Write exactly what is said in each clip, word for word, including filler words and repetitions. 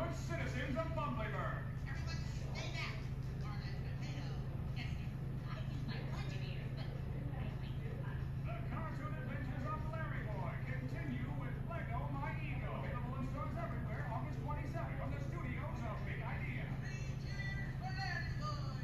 good citizens of Bumbleberg. Everybody stay back. Garland potato. Yes, sir. I use my budget ears, but I like this one. The Cartoon Adventures of Larry Boy continue with Lego My Ego. Available in stores everywhere August twenty-seventh from the studios of Big Idea. Three cheers for Larry Boy.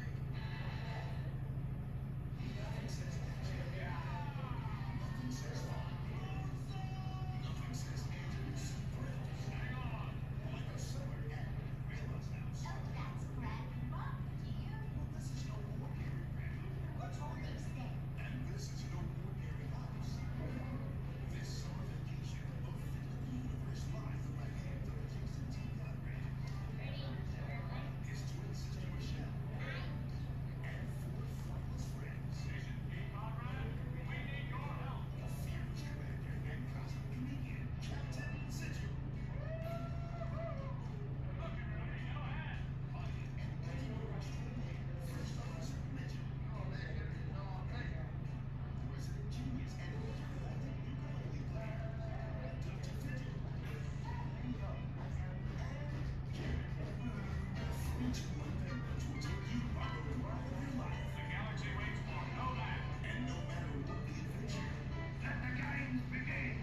Nothing says magic. Nothing says fun. Nothing says Andrew's thrills. Hang on. Like a summer at Grandma's house. Oh, that's Grandma, dear. Well, this is no ordinary grandma. What's all they say? And this is no ordinary house. This summer vacation, a fit of the universe live from my hand of Jason T. Conrad. Ready? Early? His twin sister Michelle. And four flightless friends. Station P. Conrad, we need your help. A fearless commander and cosmic comedian, Captain Sigil. Look, everybody, go ahead. Pilot and anti-extraordinaire, First Officer Mitchell. Resident genius and intergalactic ukulele player, Doctor Fidget. And Karen. Three, two, one penguins will take you on the ride of your life. The galaxy waits for no man. And no matter what the adventure, Let the games begin.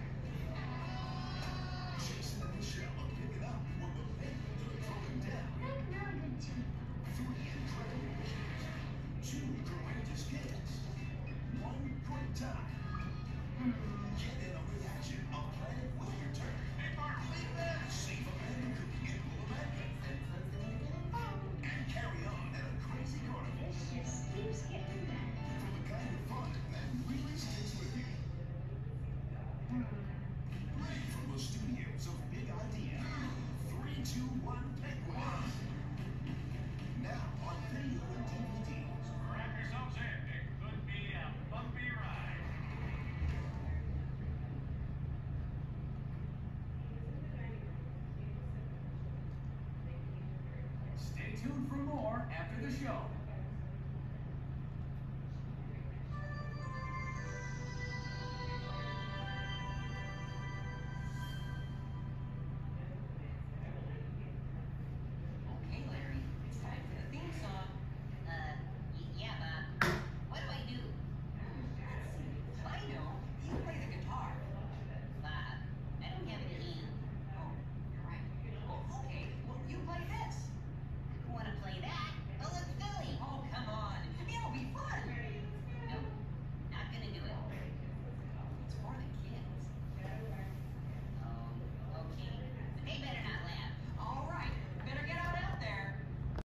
Jason and Michelle are picking up when the penguins are throwing down. Make nothing to Three incredible missions, two courageous kids, one great time. Get in on the action of Planet Wheel Your Turn. Hey, Bart, leave this. Save a man cooking in Willamette. And carry on at a crazy carnival This just keeps getting better. for the kind of fun that really sticks with you. Right from the studios of Big Idea, three, two, one, Penguins. Now on video and D V D. Wrap yourselves in. It could be a bumpy ride. Stay tuned for more after the show.